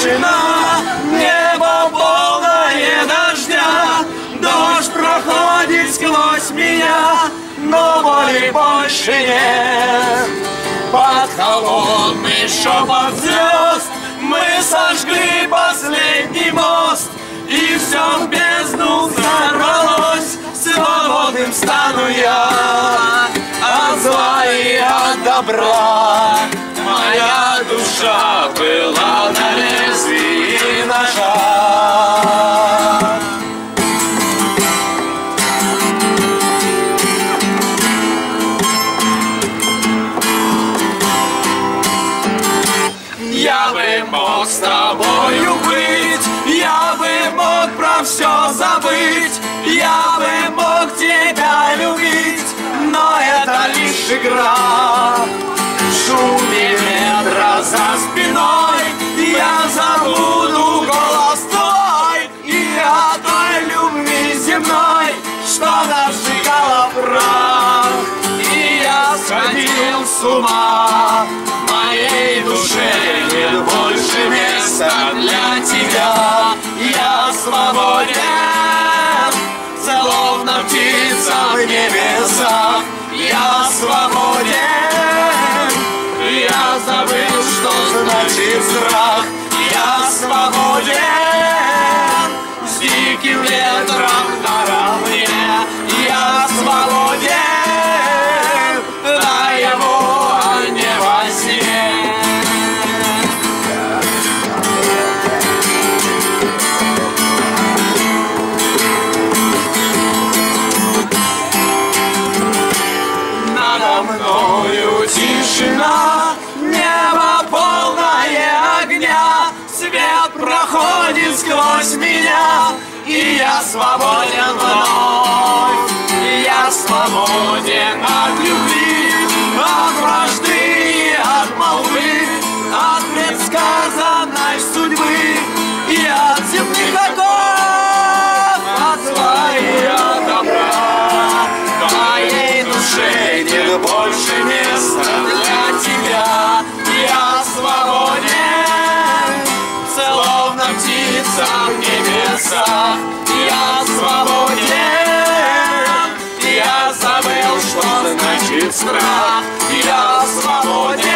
тишина, небо полное дождя, дождь проходит сквозь меня, но боли больше нет. Под холодный шепот звезд мы сожгли последний мост, и все в бездну взорвалось. Свободным стану я от зла и от добра. Моя душа была на лезвии ножа. Я бы мог с тобою быть, я бы мог про все забыть, я бы мог тебя любить, но это лишь игра. В шуме ветра за спиной я забуду голос твой и о той любви земной, что нас сжигала в прах. И я сходил с ума, в моей душе нет больше места для тебя. Я свободен, словно птица в небесах. Я свободен, я забыл, что значит страх. Я свободен, с диким ветром наравне. Я свободен, наяву, а не во сне. Надо мною тишина, небо полное огня, свет проходит сквозь меня, и я свободен вновь. Я свободен от любви, от вражды и от молвы, от предсказанной судьбы и от земных оков, от зла и от добра. В моей душе нет больше места для тебя. Я свободен, словно птица в небесах. Я свободен, я забыл, что значит страх. Я свободен,